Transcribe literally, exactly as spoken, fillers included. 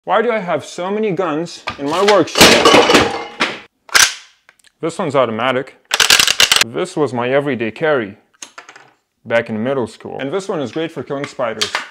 Why do I have so many guns in my workshop? This one's automatic. This was my everyday carry back in middle school. And this one is great for killing spiders.